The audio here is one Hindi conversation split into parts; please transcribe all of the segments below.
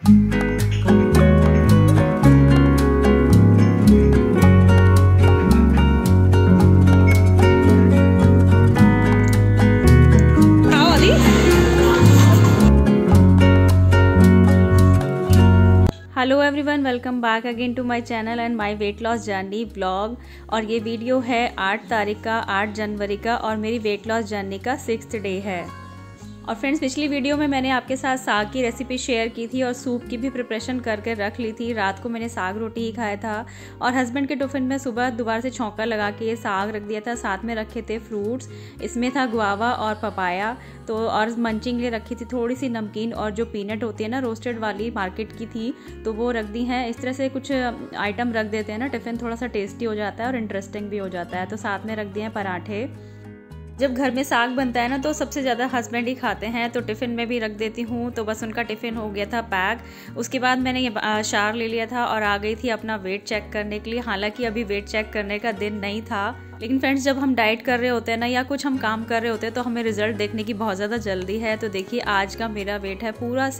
Hello everyone, welcome back again to my channel and my weight loss journey vlog. और ये वीडियो है 8 तारीख का, 8 जनवरी का, और मेरी वेट लॉस जर्नी का 6th डे है। और फ्रेंड्स, पिछली वीडियो में मैंने आपके साथ साग की रेसिपी शेयर की थी और सूप की भी प्रिपरेशन करके रख ली थी। रात को मैंने साग रोटी ही खाया था और हस्बैंड के टिफिन में सुबह दोबारा से छौंका लगा के ये साग रख दिया था। साथ में रखे थे फ्रूट्स, इसमें था गुआवा और पपाया। तो और मंचिंग लिए रखी थी थोड़ी सी नमकीन, और जो पीनट होती है ना रोस्टेड वाली, मार्केट की थी, तो वो रख दी हैं। इस तरह से कुछ आइटम रख देते हैं ना, टिफ़िन थोड़ा सा टेस्टी हो जाता है और इंटरेस्टिंग भी हो जाता है। तो साथ में रख दिए हैं पराठे। जब घर में साग बनता है ना तो सबसे ज़्यादा हस्बैंड ही खाते हैं, तो टिफ़िन में भी रख देती हूँ। तो बस उनका टिफ़िन हो गया था पैक। उसके बाद मैंने ये शावर ले लिया था और आ गई थी अपना वेट चेक करने के लिए। हालांकि अभी वेट चेक करने का दिन नहीं था, लेकिन फ्रेंड्स, जब हम डाइट कर रहे होते हैं ना या कुछ हम काम कर रहे होते हैं तो हमें रिजल्ट देखने की बहुत ज़्यादा जल्दी है। तो देखिए, आज का मेरा वेट है पूरा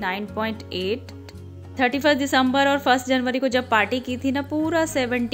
69.8। 31 दिसंबर और 1 जनवरी को जब पार्टी की थी ना, पूरा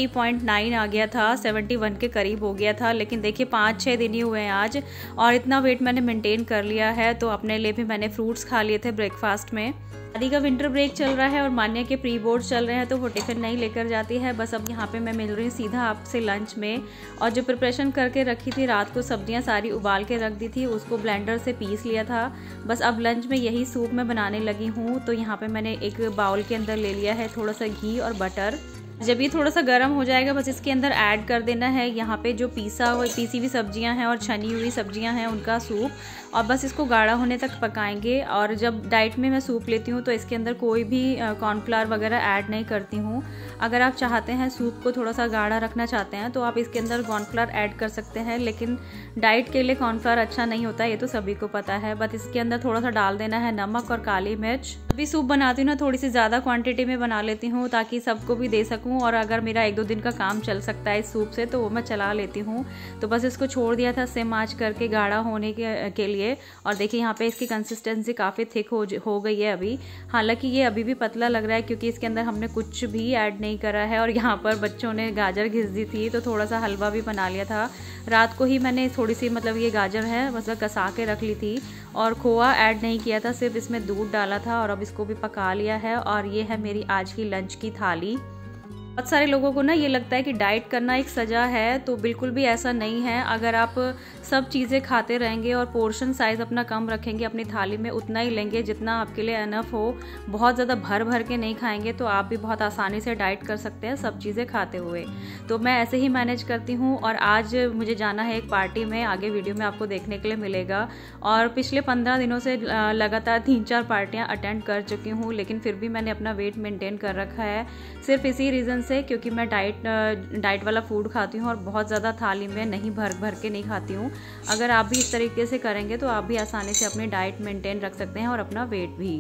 70.9 आ गया था, 71 के करीब हो गया था। लेकिन देखिए 5-6 दिन ही हुए हैं आज और इतना वेट मैंने मेंटेन कर लिया है। तो अपने लिए भी मैंने फ्रूट्स खा लिए थे ब्रेकफास्ट में। आदि का विंटर ब्रेक चल रहा है और मान्या के प्री बोर्ड चल रहे हैं, तो वो टिफ़िन नहीं लेकर जाती है। बस अब यहाँ पे मैं मिल रही हूँ सीधा आपसे लंच में। और जो प्रिपरेशन करके रखी थी रात को, सब्जियाँ सारी उबाल के रख दी थी, उसको ब्लेंडर से पीस लिया था। बस अब लंच में यही सूप मैं बनाने लगी हूँ। तो यहाँ पे मैंने एक बाउल के अंदर ले लिया है थोड़ा सा घी और बटर। जब ये थोड़ा सा गर्म हो जाएगा, बस इसके अंदर ऐड कर देना है यहाँ पे जो पीसी हुई सब्जियां हैं और छनी हुई सब्जियां हैं, उनका सूप। और बस इसको गाढ़ा होने तक पकाएंगे। और जब डाइट में मैं सूप लेती हूँ तो इसके अंदर कोई भी कॉर्नफ्लावर वगैरह ऐड नहीं करती हूँ। अगर आप चाहते हैं सूप को थोड़ा सा गाढ़ा रखना चाहते हैं तो आप इसके अंदर कॉर्नफ्लावर ऐड कर सकते हैं, लेकिन डाइट के लिए कॉर्नफ्लावर अच्छा नहीं होता, ये तो सभी को पता है। बस इसके अंदर थोड़ा सा डाल देना है नमक और काली मिर्च। अभी सूप बनाती हूँ ना, थोड़ी सी ज़्यादा क्वांटिटी में बना लेती हूँ ताकि सबको भी दे सकूँ। और अगर मेरा 1-2 दिन का काम चल सकता है इस सूप से तो वो मैं चला लेती हूँ। तो बस इसको छोड़ दिया था सिम आंच करके गाढ़ा होने के लिए। और देखिए यहाँ पे इसकी कंसिस्टेंसी काफ़ी थिक हो गई है अभी। हालांकि ये अभी भी पतला लग रहा है क्योंकि इसके अंदर हमने कुछ भी ऐड नहीं करा है। और यहाँ पर बच्चों ने गाजर घिस दी थी तो थोड़ा सा हलवा भी बना लिया था। रात को ही मैंने थोड़ी सी, मतलब ये गाजर है, मतलब कसा के रख ली थी और खोआ ऐड नहीं किया था, सिर्फ इसमें दूध डाला था। और अब इसको भी पका लिया है। और ये है मेरी आज की लंच की थाली। बहुत सारे लोगों को ना ये लगता है कि डाइट करना एक सजा है, तो बिल्कुल भी ऐसा नहीं है। अगर आप सब चीज़ें खाते रहेंगे और पोर्शन साइज़ अपना कम रखेंगे, अपनी थाली में उतना ही लेंगे जितना आपके लिए इनफ हो, बहुत ज़्यादा भर भर के नहीं खाएंगे, तो आप भी बहुत आसानी से डाइट कर सकते हैं सब चीज़ें खाते हुए। तो मैं ऐसे ही मैनेज करती हूँ। और आज मुझे जाना है एक पार्टी में, आगे वीडियो में आपको देखने के लिए मिलेगा। और पिछले 15 दिनों से लगातार 3-4 पार्टियाँ अटेंड कर चुकी हूँ, लेकिन फिर भी मैंने अपना वेट मेंटेन कर रखा है, सिर्फ इसी रीज़न से क्योंकि मैं डाइट वाला फूड खाती हूँ और बहुत ज़्यादा थाली में नहीं भर के नहीं खाती हूँ। अगर आप भी इस तरीके से करेंगे तो आप भी आसानी से अपनी डाइट मेंटेन रख सकते हैं और अपना वेट भी।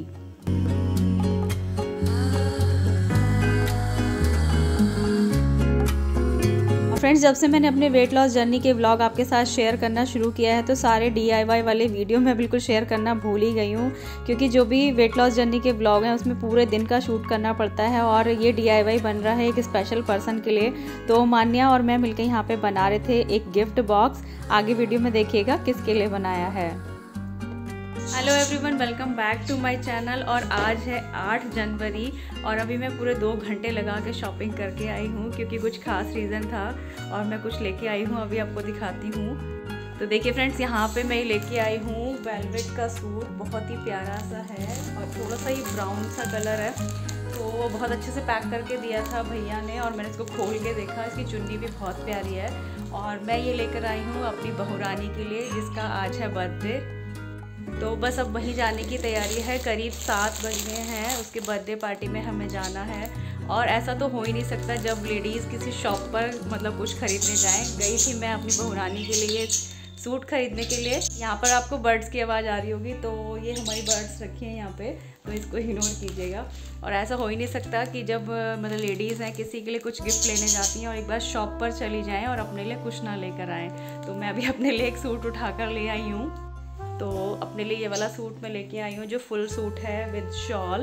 फ्रेंड्स, जब से मैंने अपने वेट लॉस जर्नी के व्लॉग आपके साथ शेयर करना शुरू किया है तो सारे DIY वाले वीडियो मैं बिल्कुल शेयर करना भूल ही गई हूँ, क्योंकि जो भी वेट लॉस जर्नी के व्लॉग हैं उसमें पूरे दिन का शूट करना पड़ता है। और ये DIY बन रहा है एक स्पेशल पर्सन के लिए। तो मान्या और मैं मिलकर यहाँ पे बना रहे थे एक गिफ्ट बॉक्स। आगे वीडियो में देखिएगा किसके लिए बनाया है। Hello everyone, welcome back to my channel. और आज है 8 जनवरी और अभी मैं पूरे 2 घंटे लगा के शॉपिंग करके आई हूँ, क्योंकि कुछ खास रीज़न था और मैं कुछ लेके आई हूँ, अभी आपको दिखाती हूँ। तो देखिए फ्रेंड्स, यहाँ पे मैं लेके आई हूँ वेलवेट का सूट, बहुत ही प्यारा सा है और थोड़ा सा ही ब्राउन सा कलर है। तो वो बहुत अच्छे से पैक करके दिया था भैया ने और मैंने इसको खोल के देखा। इसकी चुन्नी भी बहुत प्यारी है। और मैं ये लेकर आई हूँ अपनी बहू रानी के लिए, जिसका आज है बर्थडे। तो बस अब वहीं जाने की तैयारी है। करीब 7 बज गए हैं, उसके बर्थडे पार्टी में हमें जाना है। और ऐसा तो हो ही नहीं सकता जब लेडीज़ किसी शॉप पर मतलब कुछ ख़रीदने जाएं। गई थी मैं अपनी बहू रानी के लिए सूट खरीदने के लिए। यहाँ पर आपको बर्ड्स की आवाज़ आ रही होगी, तो ये हमारी बर्ड्स रखी हैं यहाँ पे, तो इसको इग्नोर कीजिएगा। और ऐसा हो ही नहीं सकता कि जब मतलब लेडीज़ हैं किसी के लिए कुछ गिफ्ट लेने जाती हैं और एक बार शॉप पर चली जाएं और अपने लिए कुछ ना लेकर आएँ। तो मैं अभी अपने लिए एक सूट उठा कर ले आई हूँ। तो अपने लिए ये वाला सूट मैं लेके आई हूँ जो फुल सूट है विद शॉल।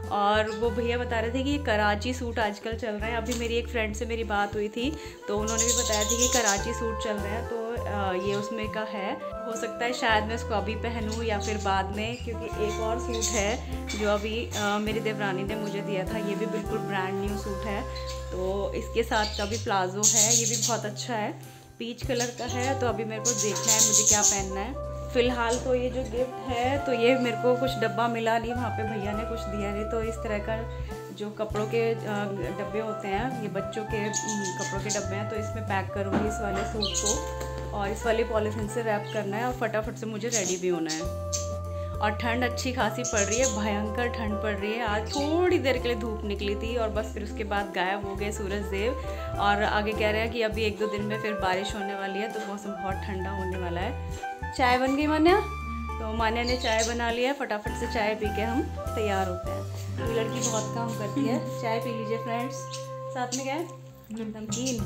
और वो भैया बता रहे थे कि ये कराची सूट आजकल चल रहे हैं। अभी मेरी एक फ्रेंड से मेरी बात हुई थी तो उन्होंने भी बताया था कि कराची सूट चल रहे हैं, तो ये उसमें का है। हो सकता है शायद मैं इसको अभी पहनूं या फिर बाद में, क्योंकि एक और सूट है जो अभी मेरी देवरानी ने मुझे दिया था, ये भी बिल्कुल ब्रांड न्यू सूट है। तो इसके साथ का भी प्लाजो है, ये भी बहुत अच्छा है, पीच कलर का है। तो अभी मेरे को देखना है मुझे क्या पहनना है। फ़िलहाल तो ये जो गिफ्ट है तो ये मेरे को कुछ डब्बा मिला नहीं, वहाँ पे भैया ने कुछ दिया नहीं। तो इस तरह का जो कपड़ों के डब्बे होते हैं, ये बच्चों के कपड़ों के डब्बे हैं, तो इसमें पैक करूँगी इस वाले सूट को और इस वाली पॉलीथीन से रैप करना है और फटाफट से मुझे रेडी भी होना है। और ठंड अच्छी खासी पड़ रही है, भयंकर ठंड पड़ रही है। आज थोड़ी देर के लिए धूप निकली थी और बस फिर उसके बाद गायब हो गए सूरज देव। और आगे कह रहे हैं कि अभी 1-2 दिन में फिर बारिश होने वाली है, तो मौसम बहुत ठंडा होने वाला है। चाय बन गई मान्या, तो मान्या ने चाय बना लिया है। फटाफट से चाय पी के हम तैयार होते हैं। ये लड़की बहुत काम करती है। चाय पी लीजिए फ्रेंड्स, साथ में क्या है नमकीन।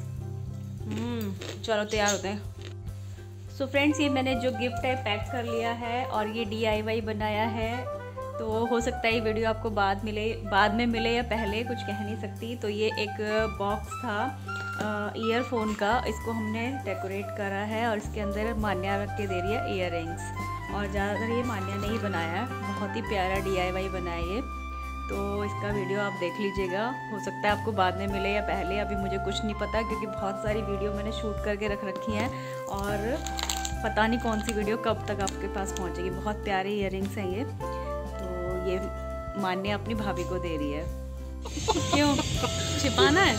चलो तैयार होते हैं। सो फ्रेंड्स, ये मैंने जो गिफ्ट है पैक कर लिया है और ये DIY बनाया है। तो हो सकता है ये वीडियो आपको बाद में मिले या पहले, कुछ कह नहीं सकती। तो ये एक बॉक्स था ईयरफोन का, इसको हमने डेकोरेट करा है और इसके अंदर मान्या रख के दे रही है ईयररिंग्स। और ज़्यादातर ये मान्या ने ही बनाया है, बहुत ही प्यारा DIY बनाया ये। तो इसका वीडियो आप देख लीजिएगा, हो सकता है आपको बाद में मिले या पहले, अभी मुझे कुछ नहीं पता, क्योंकि बहुत सारी वीडियो मैंने शूट करके रख रखी हैं और पता नहीं कौन सी वीडियो कब तक आपके पास पहुंचेगी। बहुत प्यारे ईयररिंग्स हैं ये। तो ये मान्या अपनी भाभी को दे रही है। क्यों छिपाना है?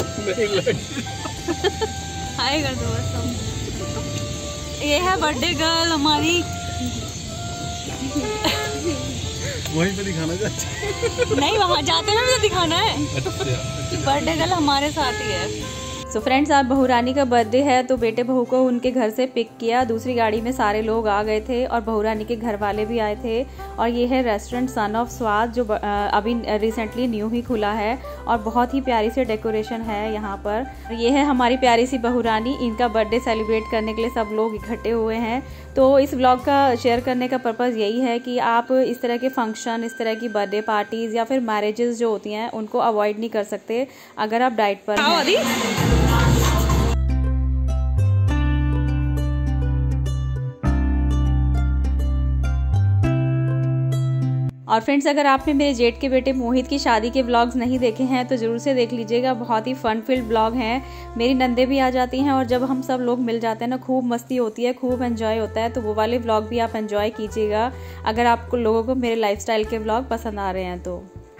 हाय कर दो बस तुम। ये है बर्थडे गर्ल हमारी। वहीं पे दिखाना चाहते? नहीं, वहाँ जाते हुए मुझे दिखाना है कि बर्थडे गर्ल हमारे साथ ही है। सो फ्रेंड्स, आज बहू रानी का बर्थडे है, तो बेटे बहू को उनके घर से पिक किया। दूसरी गाड़ी में सारे लोग आ गए थे और बहू रानी के घर वाले भी आए थे। और ये है रेस्टोरेंट सन ऑफ स्वाद, जो अभी रिसेंटली न्यू ही खुला है और बहुत ही प्यारी सी डेकोरेशन है यहाँ पर। ये है हमारी प्यारी सी बहू रानी, इनका बर्थडे सेलिब्रेट करने के लिए सब लोग इकट्ठे हुए हैं। तो इस व्लॉग का शेयर करने का पर्पज़ यही है कि आप इस तरह के फंक्शन, इस तरह की बर्थडे पार्टीज़ या फिर मैरिजेस जो होती हैं उनको अवॉइड नहीं कर सकते अगर आप डाइट पर हैं। और फ्रेंड्स, अगर आपने मेरे जेठ के बेटे मोहित की शादी के व्लॉग्स नहीं देखे हैं तो ज़रूर से देख लीजिएगा, बहुत ही फन फील्ड व्लॉग हैं। मेरी नंदे भी आ जाती हैं और जब हम सब लोग मिल जाते हैं ना, खूब मस्ती होती है, खूब एंजॉय होता है। तो वो वाले व्लॉग भी आप एंजॉय कीजिएगा अगर आपको लोगों को मेरे लाइफस्टाइल के व्लॉग पसंद आ रहे हैं तो।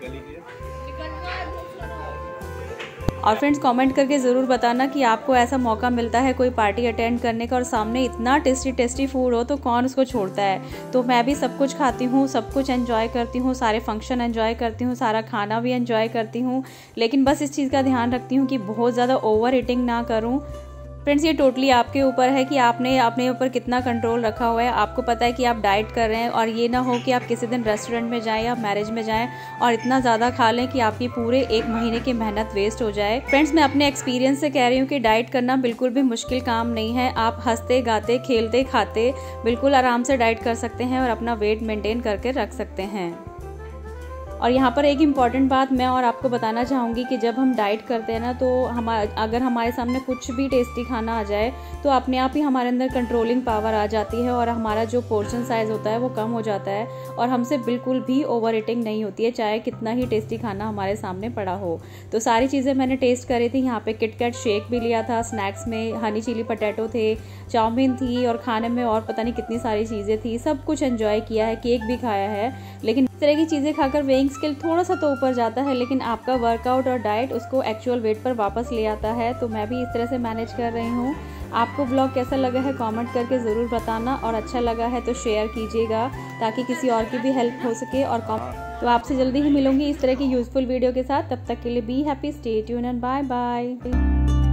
और फ्रेंड्स, कमेंट करके ज़रूर बताना कि आपको ऐसा मौका मिलता है कोई पार्टी अटेंड करने का और सामने इतना टेस्टी फूड हो तो कौन उसको छोड़ता है। तो मैं भी सब कुछ खाती हूँ, सब कुछ एंजॉय करती हूँ, सारे फंक्शन एंजॉय करती हूँ, सारा खाना भी एंजॉय करती हूँ, लेकिन बस इस चीज़ का ध्यान रखती हूँ कि बहुत ज़्यादा ओवर ईटिंग ना करूँ। फ्रेंड्स, ये टोटली आपके ऊपर है कि आपने अपने ऊपर कितना कंट्रोल रखा हुआ है। आपको पता है कि आप डाइट कर रहे हैं और ये ना हो कि आप किसी दिन रेस्टोरेंट में जाएं या मैरिज में जाएं और इतना ज़्यादा खा लें कि आपकी पूरे 1 महीने की मेहनत वेस्ट हो जाए। फ्रेंड्स, मैं अपने एक्सपीरियंस से कह रही हूँ कि डाइट करना बिल्कुल भी मुश्किल काम नहीं है। आप हंसते गाते खेलते खाते बिल्कुल आराम से डाइट कर सकते हैं और अपना वेट मेंटेन करके रख सकते हैं। और यहाँ पर एक इम्पॉर्टेंट बात मैं और आपको बताना चाहूँगी कि जब हम डाइट करते हैं ना, तो अगर हमारे सामने कुछ भी टेस्टी खाना आ जाए तो अपने आप ही हमारे अंदर कंट्रोलिंग पावर आ जाती है और हमारा जो पोर्शन साइज़ होता है वो कम हो जाता है और हमसे बिल्कुल भी ओवर ईटिंग नहीं होती है, चाहे कितना ही टेस्टी खाना हमारे सामने पड़ा हो। तो सारी चीज़ें मैंने टेस्ट करी थी। यहाँ पे किटकैट शेक भी लिया था, स्नैक्स में हनी चिली पटेटो थे, चाउमीन थी और खाने में और पता नहीं कितनी सारी चीज़ें थी। सब कुछ एंजॉय किया है, केक भी खाया है। लेकिन इस तरह की चीज़ें खाकर वेइंग स्केल थोड़ा सा तो ऊपर जाता है, लेकिन आपका वर्कआउट और डाइट उसको एक्चुअल वेट पर वापस ले आता है। तो मैं भी इस तरह से मैनेज कर रही हूँ। आपको व्लॉग कैसा लगा है कमेंट करके ज़रूर बताना और अच्छा लगा है तो शेयर कीजिएगा ताकि किसी और की भी हेल्प हो सके। और तो आपसे जल्दी ही मिलूंगी इस तरह की यूज़फुल वीडियो के साथ। तब तक के लिए be happy, stay tune and bye bye.